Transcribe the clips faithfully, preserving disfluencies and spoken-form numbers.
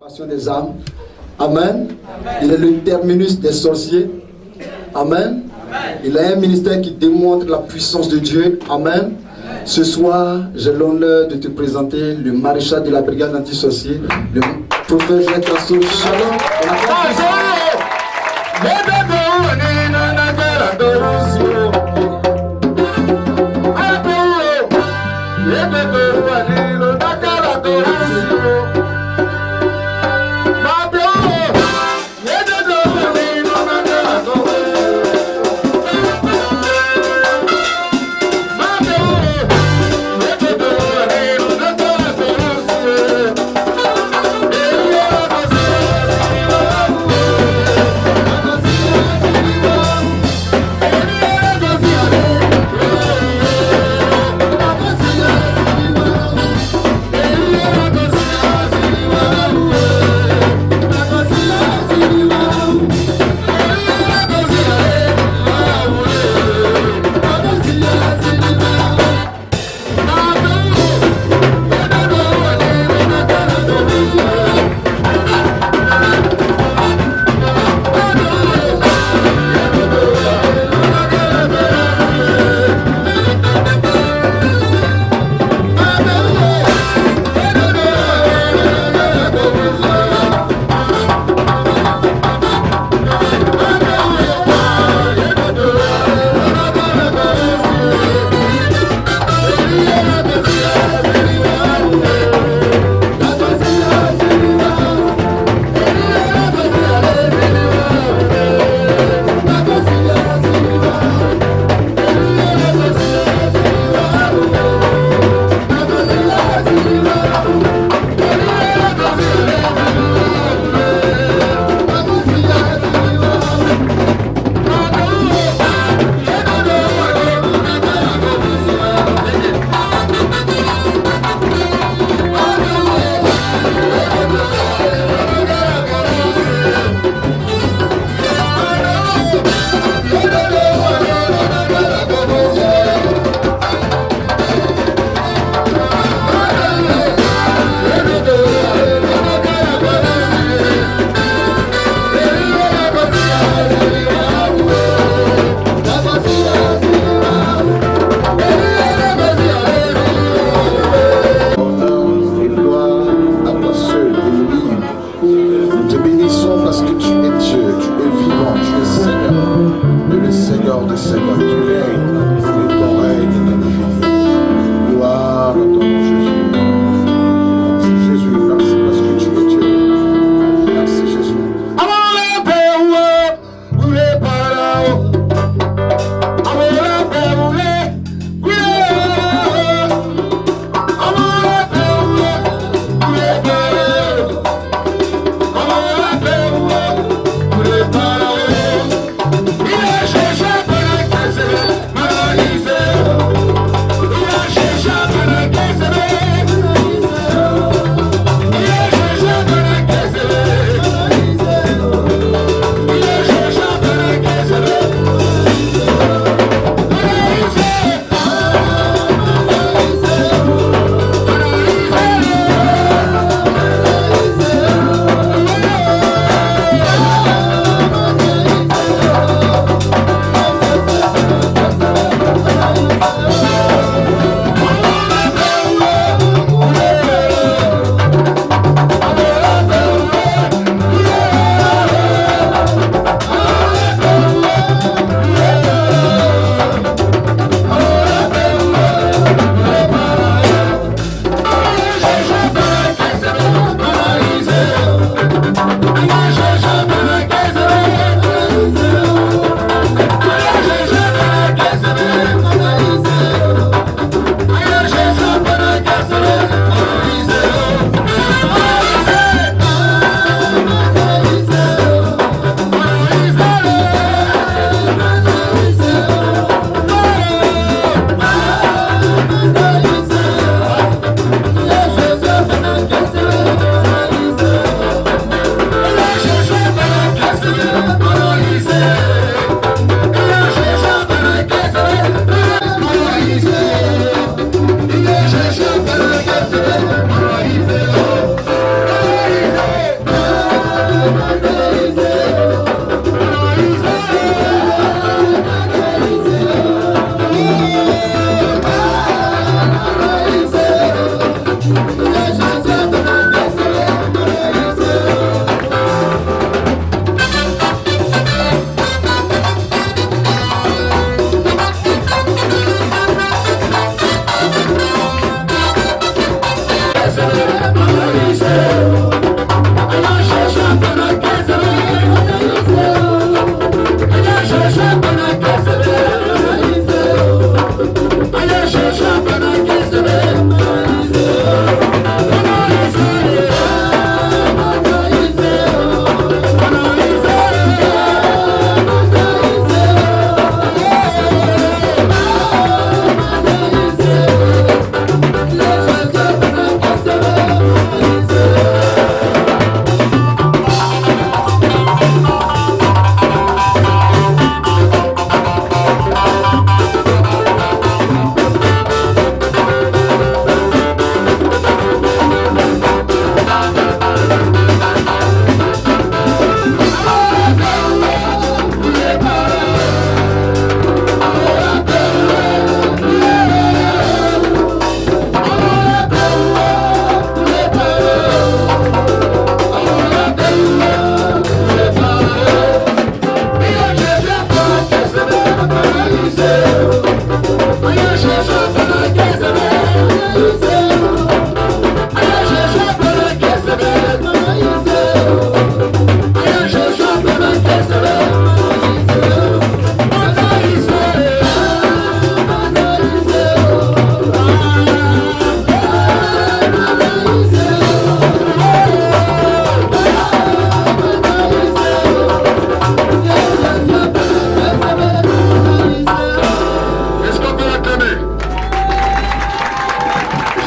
Passion des âmes. Amen. Amen. Il est le terminus des sorciers. Amen. Amen. Il a un ministère qui démontre la puissance de Dieu. Amen. Amen. Ce soir, j'ai l'honneur de te présenter le maréchal de la brigade anti-sorcier, le prophète Jacques Tasso. Shalom.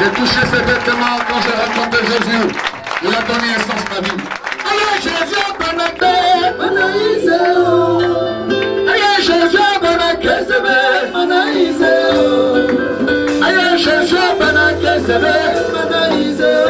J'ai touché ces vêtements quand j'ai rencontré Jésus. Il a donné un sens à ma vie. Aïe Jésus, bonate, manaïseo. Aïe Jésus, bonate, sebe, manaïseo. Aïe Jésus, bonate, sebe, manaïseo.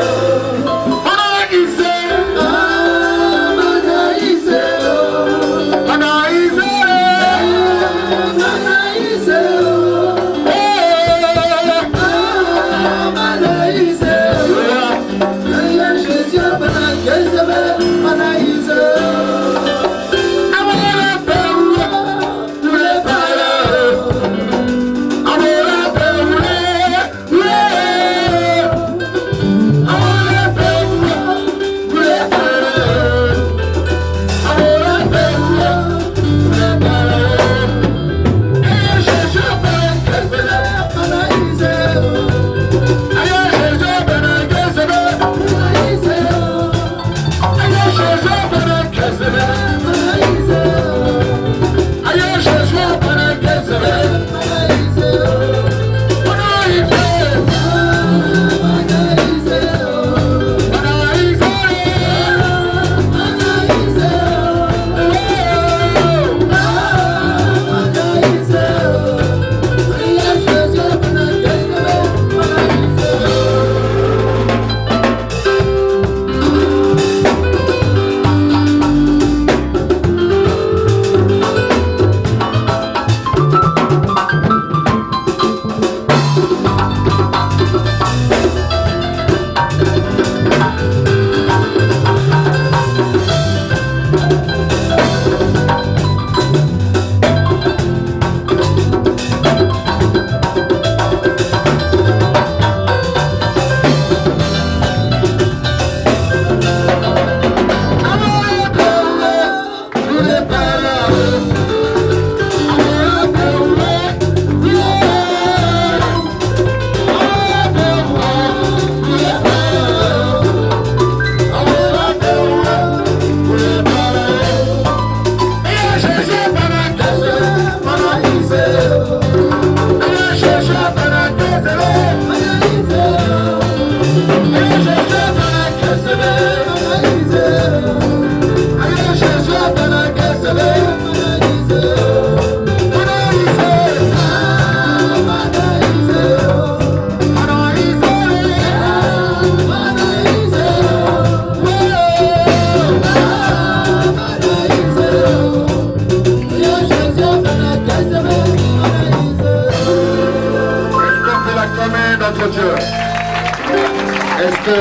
Est-ce que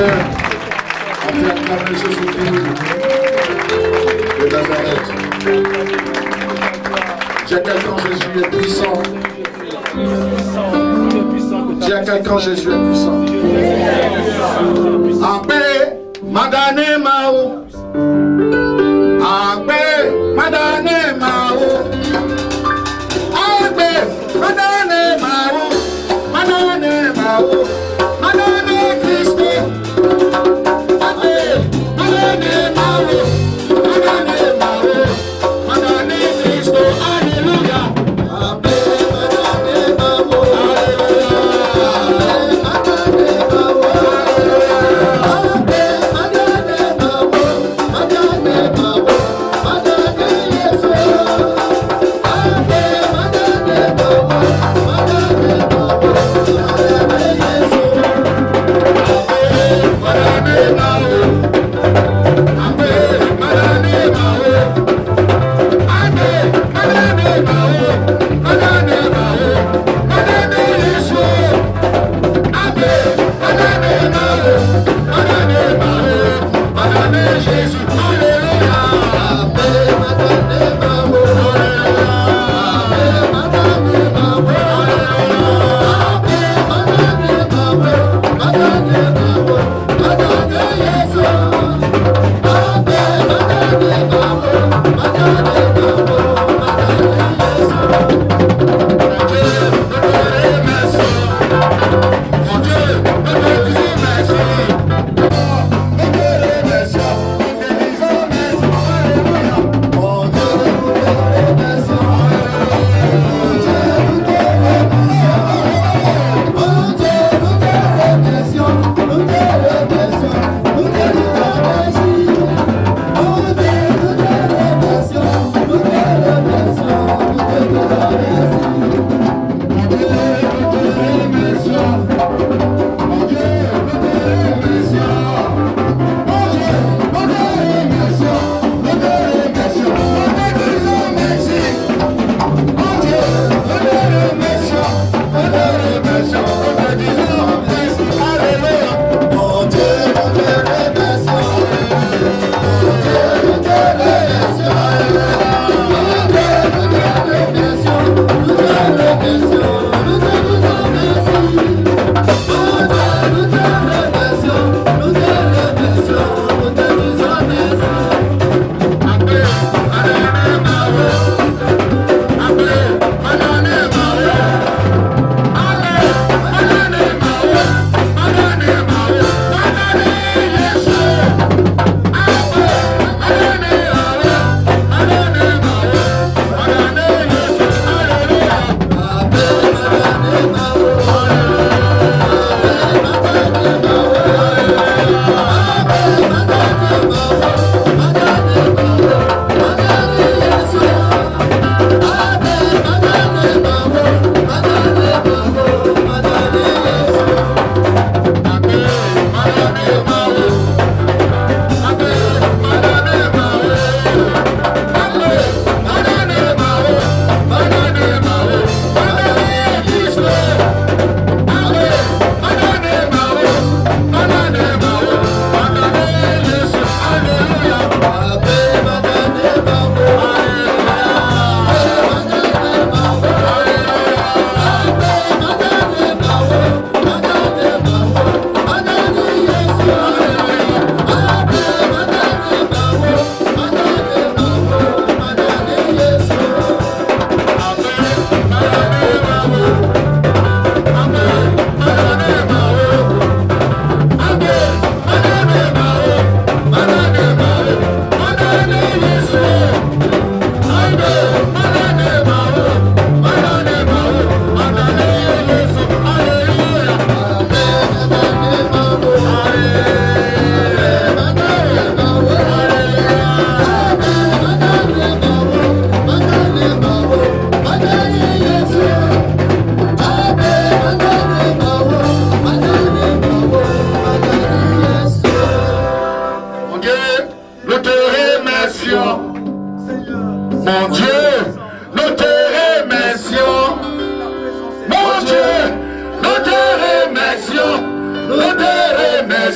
on peut acclamer Jésus-Christ de Nazareth? Dis à quelqu'un, Jésus est puissant. Dis à quelqu'un, Jésus est puissant. Ape, madane mao. Ape, madane mao. Ape, madane mao. Madane mao. Madane Cristo. Ape, madane mao. Madane mao. Madane Cristo. Alléluia. Ape, madane mao. Alléluia. Madane mao. Ape, madane mao.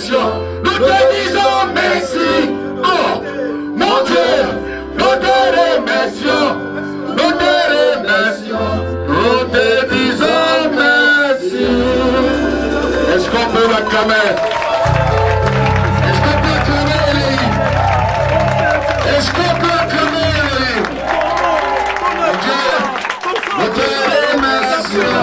remercions. Nous te disons merci. Oh, mon Dieu, nous te remercions. Nous te remercions. Nous te disons merci. Est-ce qu'on peut l'acclamer? Est-ce qu'on peut acclamer Élie? Est-ce qu'on peut acclamer Élie? Mon Dieu, nous te remercions.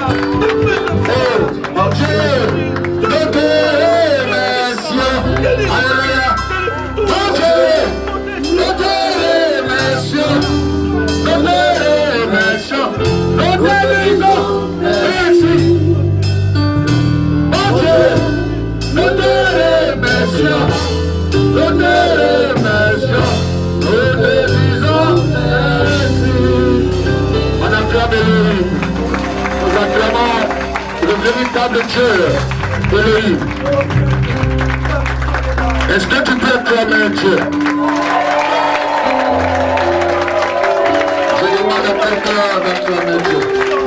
Oh, mon Dieu, nous te remercions. Alléluia. Mon Dieu, nous te remercions. Nous te remercions. Nous te disons merci. Mon Dieu, nous te remercions. Nous te remercions. Nous te disons merci. On acclame Élie. Nous acclamons le véritable Dieu de l'Élie. Est-ce que tu peux acclamer Dieu? Je demande à quelqu'un d'acclamer Dieu.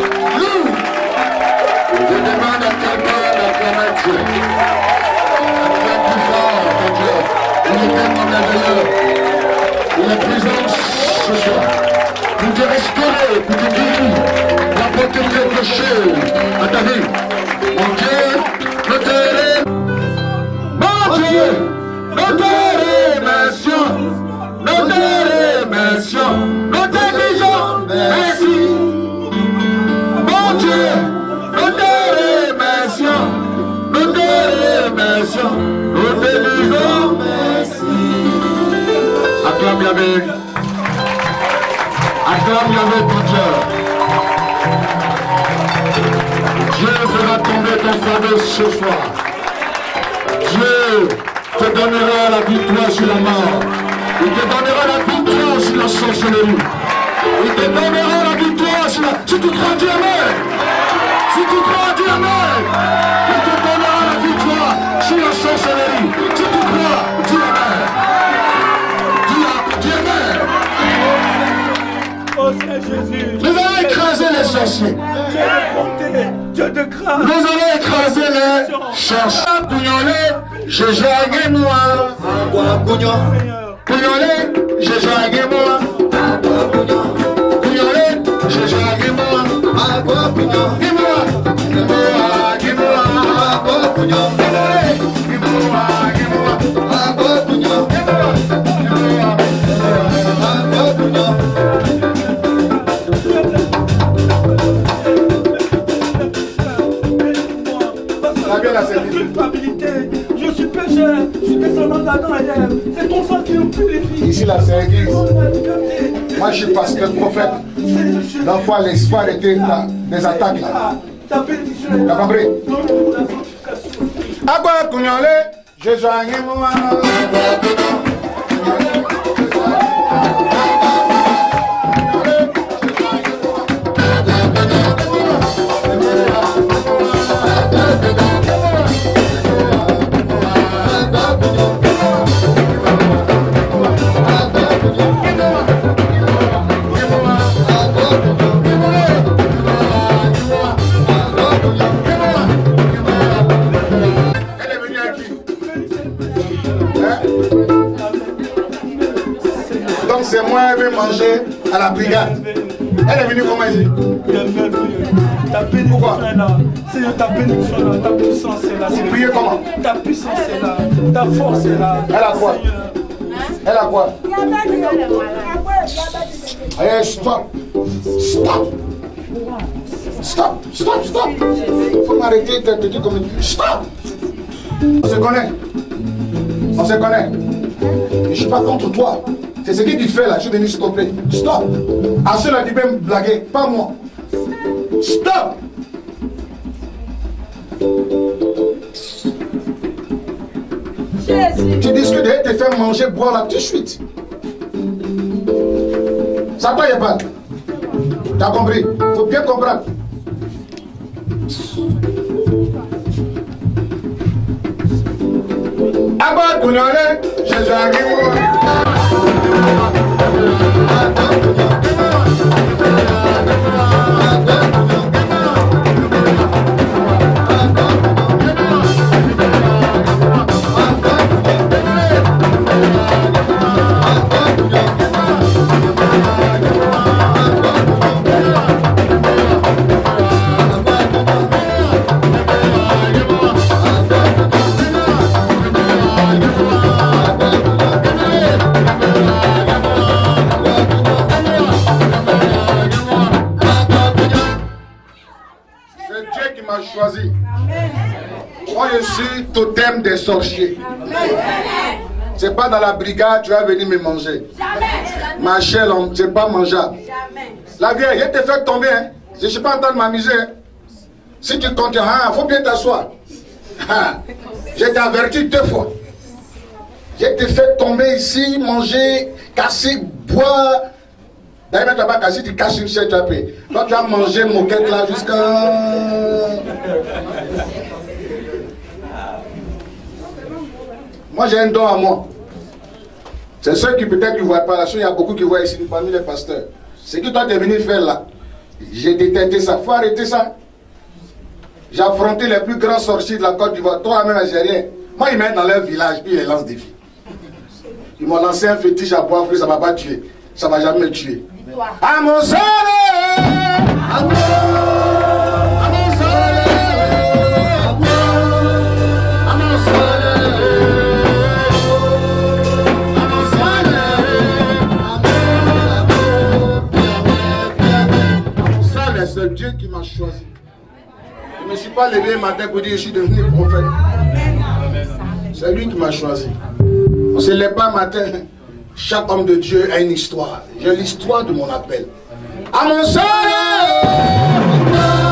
Je demande à quelqu'un d'acclamer Dieu. Acclame plus fort ton Dieu. Il est tellement merveilleux. Il est présent ce soir pour te restaurer, pour te guérir, pour apporter quelque chose à ta vie. Mon Dieu, nous te remercions. Mon Dieu, nous te remercions. Nous te remercions. Nous te disons merci. Mon Dieu, nous te remercions. Nous te remercions. Nous te disons merci. Acclame Yahvé. Acclame Yahvé ton Dieu. Dieu fera tomber ton fardeau ce soir. Dieu te donnera la victoire sur la mort. Il te donnera la victoire sur la sorcellerie. Il te donnera la victoire sur la... Si tu crois, dis amen. Si tu crois, dis amen. Il te donnera la victoire sur la sorcellerie. Si tu crois, dis amen. Dis, dis amen. Oh Seigneur Jésus. Nous allons écraser les sorciers. Dieu de bonté, Dieu de grâce. Nous allons écraser les chercheurs. Pougnolé, je joue moi. Pougnolé, je joue moi. Pougnolé, je joue moi. Dis-moi, dis-moi, dis-moi. Je suis pécheur, je suis descendant d'Adam et Ève. C'est ton sang qui nous purifie. Ici, là, c'est l'église. Moi, je suis pasteur, prophète. L'enfant, l'espoir était des attaques là. Ta bénédiction. T'as compris? Ah bah, Kounyole, je joigne moi. C'est moi qui vais manger à la brigade. Elle est venue comment ici? Ta bénédiction est là. Seigneur, ta bénédiction est là. Ta puissance est là. Vous priez comment? Ta puissance est là. Ta force est là. Elle a quoi? Elle a quoi? Allez, stop. Stop. Stop. Stop, stop. Faut m'arrêter de te dire comme une... Stop. On se connaît. On se connaît. Je ne suis pas contre toi. C'est ce que tu fais là, je suis venu s'il te plaît. Stop. À ceux-là, tu peux me blaguer, pas moi. Stop. Jésus. Tu discutes de te faire manger, boire là tout de suite. Ça toi, il pas. T'as compris? Faut bien comprendre. Abba Kounyole, Jésus arrive. suis totem des sorciers. C'est pas dans la brigade, tu vas venir me manger. Ma chair, c'est pas mangeable. La vieille, je te fais tomber. Hein. Je ne suis pas en train de m'amuser. Hein. Si tu comptes, il ah, faut bien t'asseoir. Je t'ai averti deux fois. Je t'ai fait tomber ici, manger, casser, boire. D'ailleurs, tu n'as pas cassé, tu casses une chaise, tu as payé. Toi, tu as mangé moquette là jusqu'à... Moi, j'ai un don à moi. C'est ceux qui peut-être ne voient pas. Là, il y a beaucoup qui voient ici parmi les pasteurs. Ce que toi, tu es venu faire là, j'ai détecté ça. Il faut arrêter ça. J'ai affronté les plus grands sorciers de la Côte d'Ivoire. Toi, même Algérien. Moi, ils mettent dans leur village, puis ils les lancent des filles. Ils m'ont lancé un fétiche à boire, ça ne m'a pas tué. Ça ne va jamais me tuer. À mon soleil, à mon c'est Dieu qui m'a choisi. Je ne me suis pas levé le matin pour dire je suis devenu prophète. C'est lui qui m'a choisi. On ne se lève pas le matin. Chaque homme de Dieu a une histoire. J'ai l'histoire de mon appel. À mon soleil.